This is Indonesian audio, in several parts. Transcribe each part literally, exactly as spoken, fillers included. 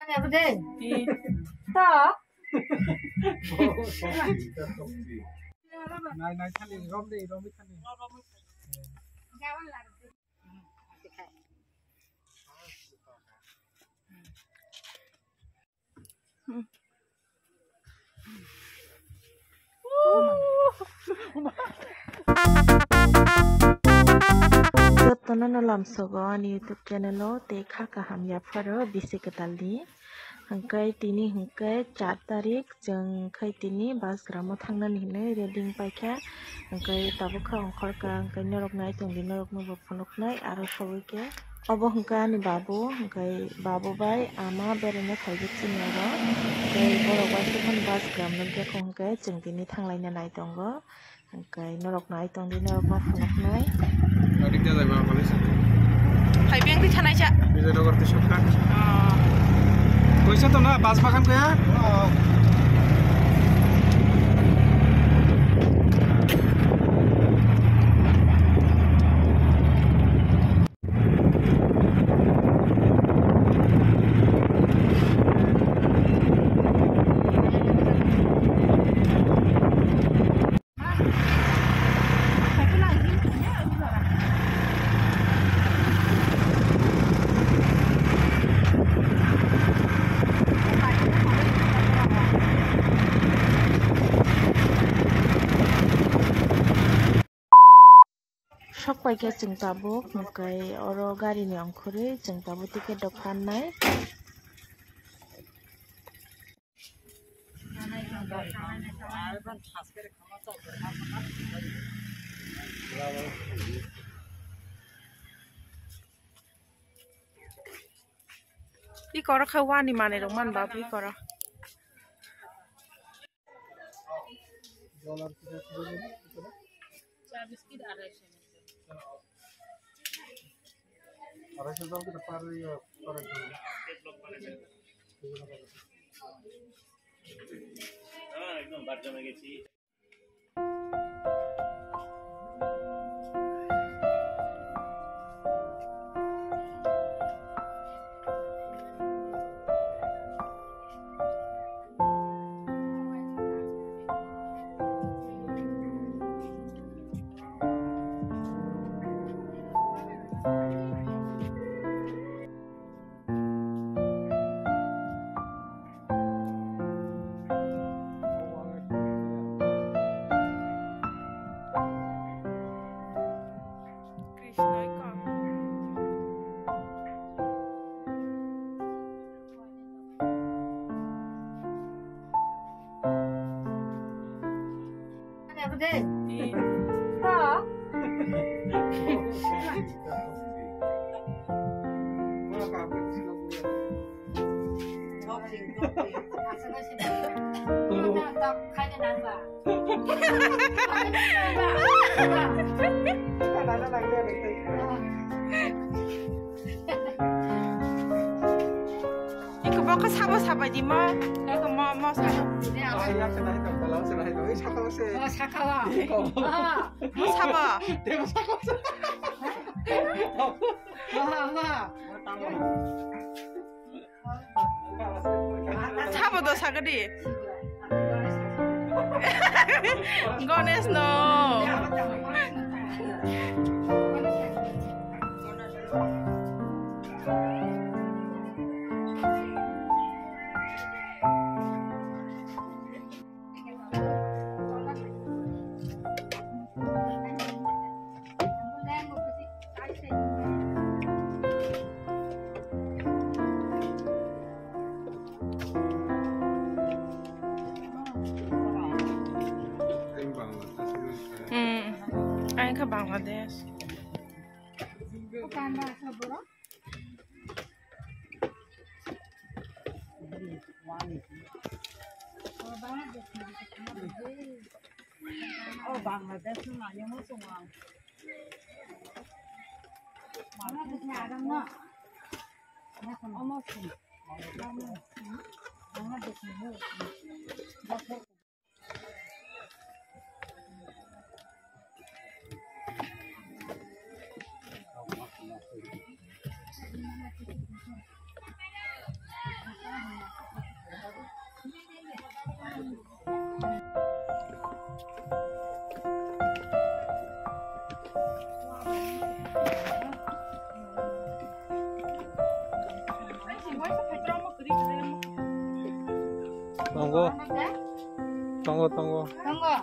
Này này thằng này rom đi rom đi thằng này. Tono no lam sogo ni YouTube channel lo te kha ka ham ya pharo bisi ketal ni hangkai tini hangkai चार tarik jeng khai tini bas gramo thangnan hine reading paikha hangkai tabo kha ongkhor ka hangkai norok nai tong din norok no phonok nai aro sabai ke obo hangka ni babu hangkai babu bai ama berene khaije chinero hangkai borok bai khon bas gram no ke hangkai jeng tini thanglai na nai tongo hangkai norok nai tong din norok no phonok nai Adik dia lagi apa sih? Hai biang di sana aja. Bisa dokter di shop kan? Oh. Bisa tuh na, bas makan kaya? Oh. Sok paike jeng tabuk hangkai oro gari ni ongkhore jeng tabuk tiket dok pannai pi kora khawani mane rong man ba pi kora Dolar kita dulu. biskit aড়াইশো aড়াইশো দাম kita পারে করে হ্যাঁ একদম বাদ জমে গেছি 이거 먹고 사봐 사봐 니마 이거 뭐뭐 사 Saya kenal itu kalau sudah itu sakau sih. 어, 사카와. 아, 뭐 사봐 Dia sakau sih. 엄마, 엄마. 사봐도 사그리 거네스 너 Ayo ke Bangladesh. Bukan bahasa bro. Oh Bangladesh namanya musuh orang. Bangladeshnya ada nggak? Oh musuh. Bangladeshnya musuh. Tunggu, tunggu, tunggu. Tunggu.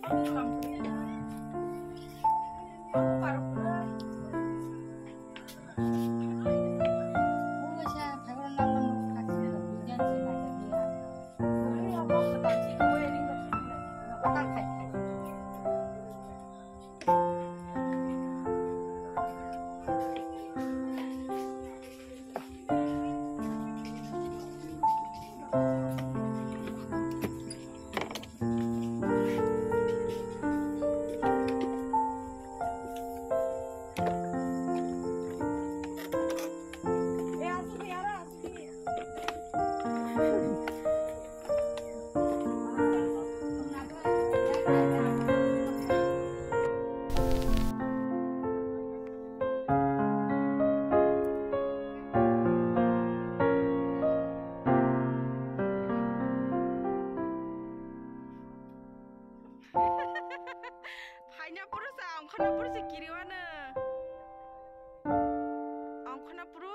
Hanya puru sa, ang kana puru si kiriwana. Ang kana puru.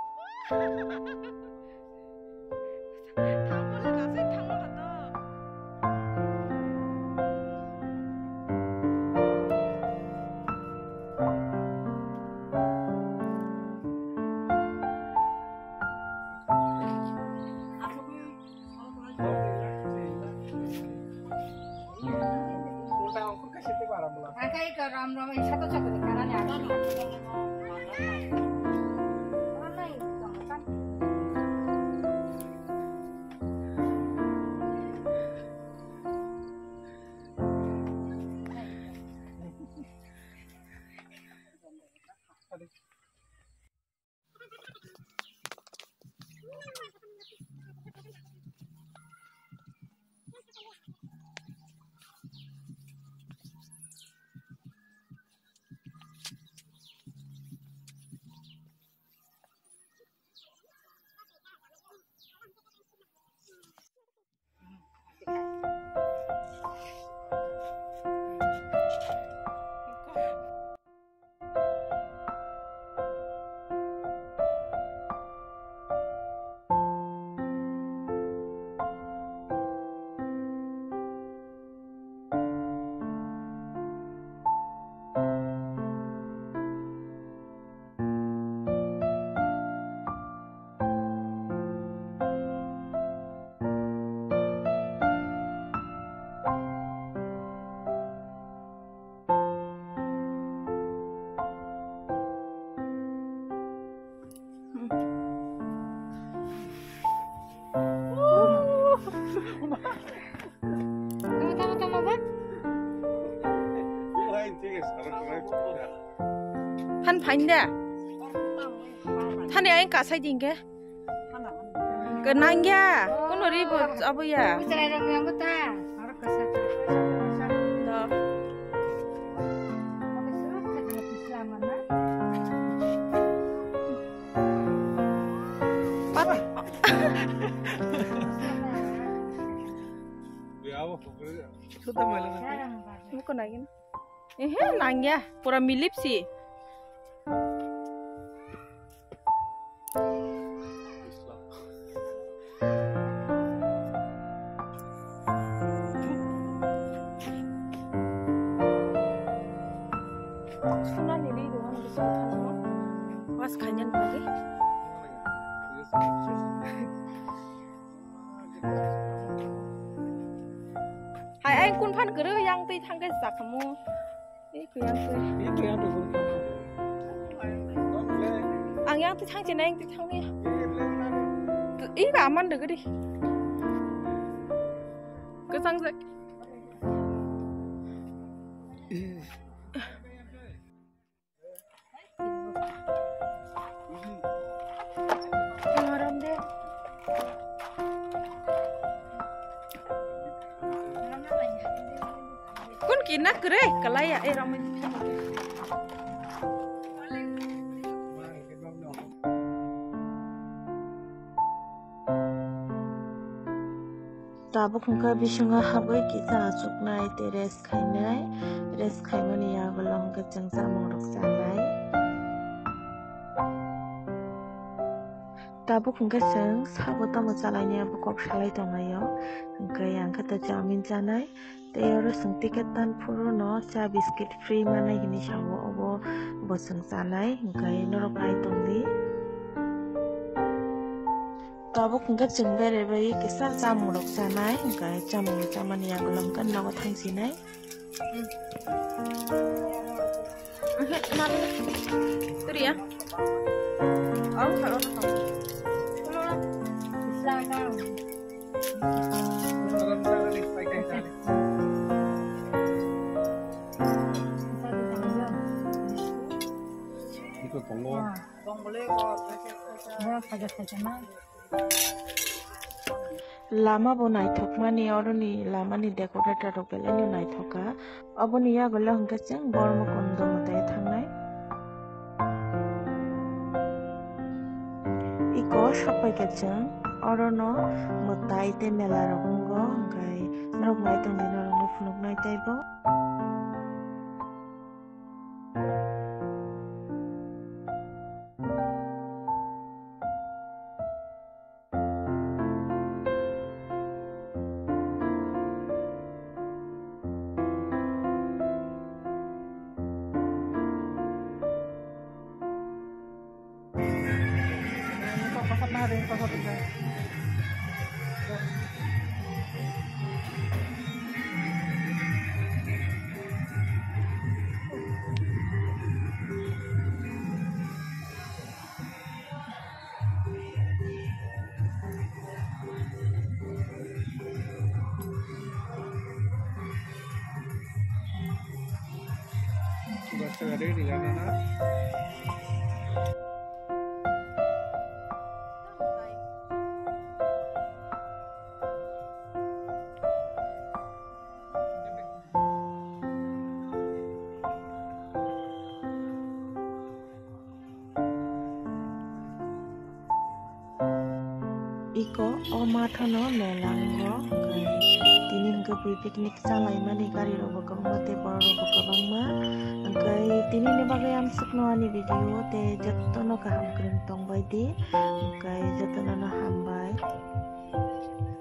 Thang puru kasi thang mo kato. Akai ke ram ram ini satu satu karena ni ada ni. Mana itu kan? Han phanh deh. Han ni ayang kasai jingke. Kenang ya. Kono ribut apa ya? Bicara yang yang kita harus kesat. Dah. Tapi surat kerja Islam mana? Pat. Biawa, sudah malam. Bukan lagi. Eh, nang ya. Pura milip sih. Sunan ini doang bisa tahu. Was kanyan lagi. Hai anh kun phan cứ yang tây thang cái giặc kamu. Ini cứ yang tây. Itu yang dulu. Ang yang tây thang trên anh tây thang đi. Ý là ăn được cái đi. Cứ sang dậy. Ngaram deh. Kun kina kere kalaya eh ramai. Tabuk hungka bisunga habai kita suknai teres kainai res kaimani ya belum keceng samong rok sanai tabuk hingga seng sabo tamo jalainya bukok salai tongayo hingga yang kata jamin janai teoro seng tiketan puru no cha biscuit free mana gini sabo obo bo seng janai hingga norok ai tongli tabuk hingga jeng bere bai kisar jamurok janai hingga jamur jamani yang gelam kan nawa tangsinai Itu dia. Oh, kalau tahu. Bisa kan? Ikut tunggu. Mau saja saja mah. Lama bo naithok mani oroni lama ni decorator rok bele ni naithoka oboni ya gola hingga jeng bormo kondo motai thangnai iko sapai ke jeng orono motai te mela rogongo hinggai norok naitong ni norok ni phunuk naitaibo Sudah ready kan anak? Iko oma thono melango kai tini hingga bui piknik salai mani gari robo kabang te bor robo kabang ma kai tini ne bagai am sukno ani video te jattono kaham krim tong bai di kai jattono na ham bai